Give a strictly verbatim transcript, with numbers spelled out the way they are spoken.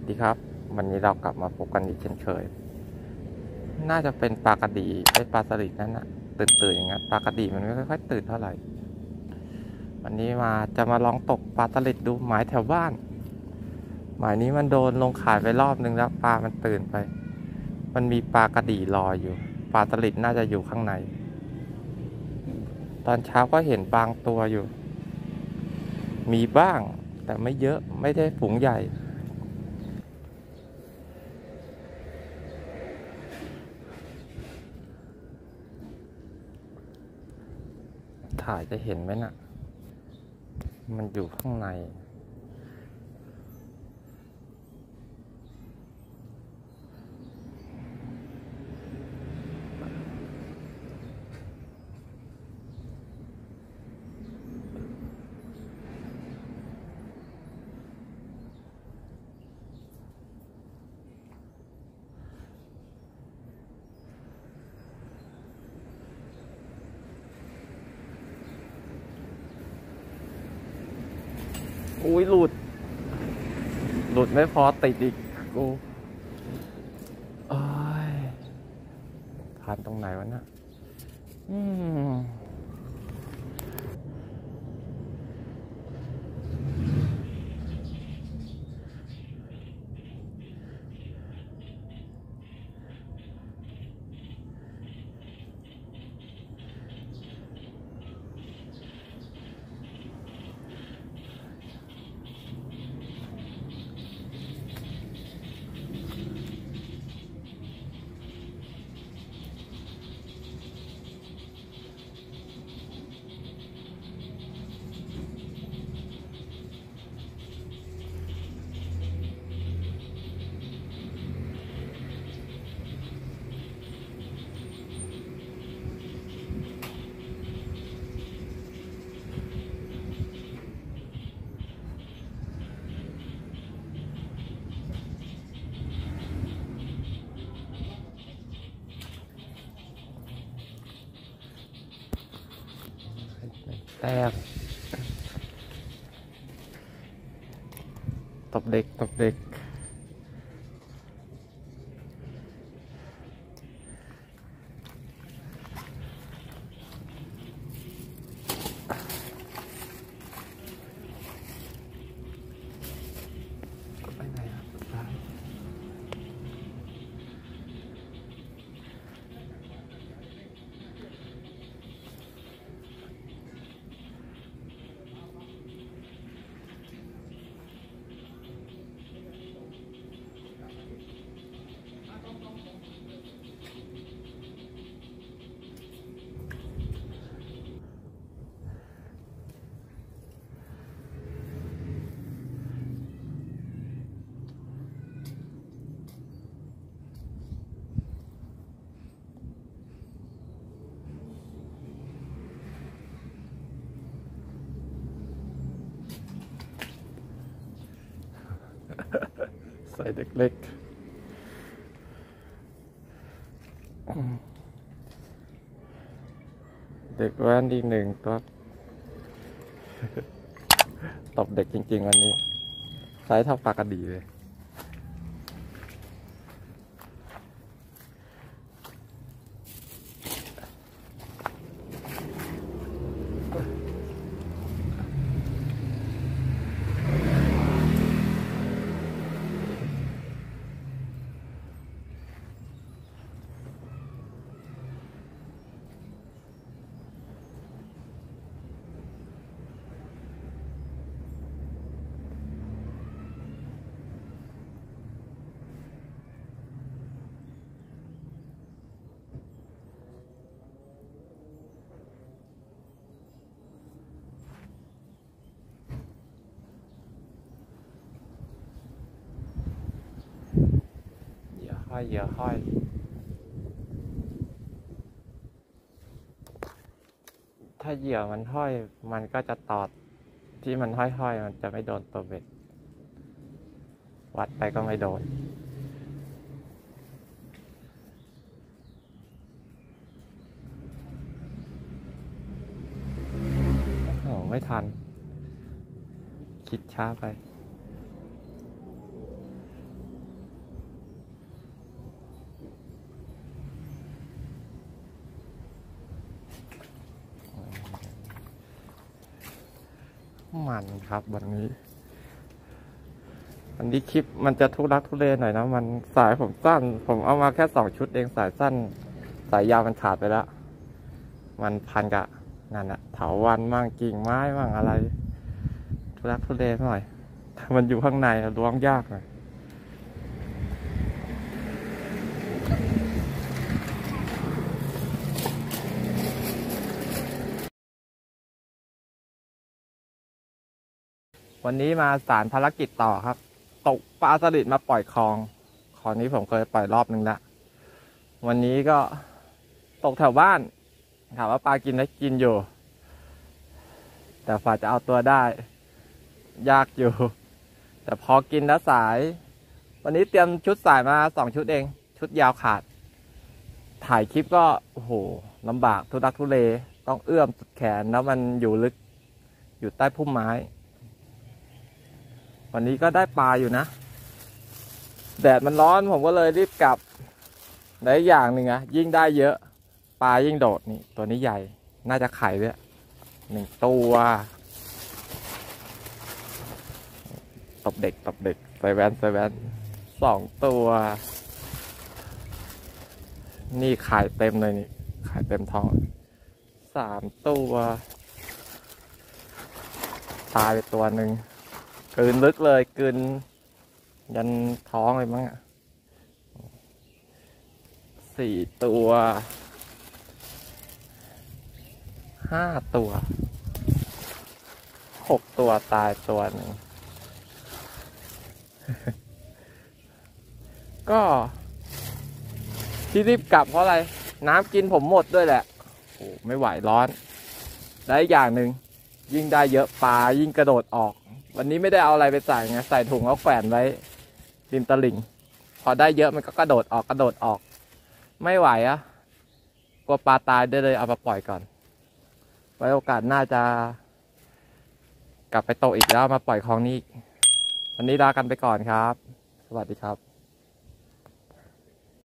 ดีครับวันนี้เรากลับมาพบกันอีกเช่นเคยน่าจะเป็นปลากระดีไอ้ปลาสลิดนั่นนะตื่นตื่นอย่างเงี้ยปลากระดีมันไม่ค่อยตื่นเท่าไหร่วันนี้มาจะมาลองตกปลาสลิดดูหมายแถวบ้านหมายนี้มันโดนลงขายไปรอบนึงแล้วปลามันตื่นไปมันมีปลากระดีลอยอยู่ปลาสลิดน่าจะอยู่ข้างในตอนเช้าก็เห็นบางตัวอยู่มีบ้างแต่ไม่เยอะไม่ได้ฝูงใหญ่ถ่ายจะเห็นไหมนะ่ะมันอยู่ข้างในอุ้ยหลุดหลุดไม่พอติดอีกกูโอ้ยผ่านตรงไหนวะเนี่ยอืมแตกตบเด็กตบเด็กไปไหนอ่ะซ้ายใส่เด็กเล็กเด็กแว้นอีกหนึ่งตัวตบเด็กจริงๆวันนี้ไซส์เท่าปลากระดีเลยห้อยเหยื่อห้อยถ้าเหยื่อมันห้อยมันก็จะตอดที่มันห้อยๆมันจะไม่โดนตัวเบ็ดวัดไปก็ไม่โดนโอ้ไม่ทันคิดช้าไปมันครับวันนี้วันนี้คลิปมันจะทุรักทุเลหน่อยนะมันสายผมสั้นผมเอามาแค่สองชุดเองสายสั้นสายยาวมันขาดไปแล้วมันพันกับนั่นแหละเถาวัลย์มั่งกิ่งไม้มั่งอะไรทุรักทุเลหน่อยมันอยู่ข้างในล้วงยากหน่อยวันนี้มาสารภารกิจต่อครับตกปลาสลิดมาปล่อยคลองคลองนี้ผมเคยปล่อยรอบนึงแล้ววันนี้ก็ตกแถวบ้านถามว่าปลากินได้กินอยู่แต่ฝ่าจะเอาตัวได้ยากอยู่แต่พอกินแล้วสายวันนี้เตรียมชุดสายมาสองชุดเองชุดยาวขาดถ่ายคลิปก็โอ้โหลำบากทุรักทุเลต้องเอื้อมสุดแขนแล้วมันอยู่ลึกอยู่ใต้พุ่มไม้วันนี้ก็ได้ปลาอยู่นะแดดมันร้อนผมก็เลยรีบกลับและอีกอย่างหนึ่งอะยิ่งได้เยอะปลายิ่งโดดนี่ตัวนี้ใหญ่น่าจะไข่ด้วยหนึ่งตัวตบเด็กตบเด็กใส่แว่นใส่แว่นสองตัวนี่ไข่เต็มเลยนี่ไข่เต็มท้องสามตัวตายไปตัวหนึ่งกลืนลึกเลยกลืนยันท้องเลยมั้งอ่ะสี่ตัวห้าตัวหกตัวตายตัวหนึ่ง ก็ที่รีบกลับเพราะอะไรน้ำกินผมหมดด้วยแหละโอ้ไม่ไหวร้อนและอีกอย่างหนึ่งยิ่งได้เยอะปลายิ่งกระโดดออกวันนี้ไม่ได้เอาอะไรไปใส่ไงใส่ถุงเอาแขวนไว้ริมตลิ่งพอได้เยอะมันก็กระโดดออกกระโดดออกไม่ไหวอะกลัวปลาตายได้เลยเอามาปล่อยก่อนไว้โอกาสหน้าจะกลับไปโตอีกแล้วมาปล่อยคลองนี้วันนี้ลากันไปก่อนครับสวัสดีครับ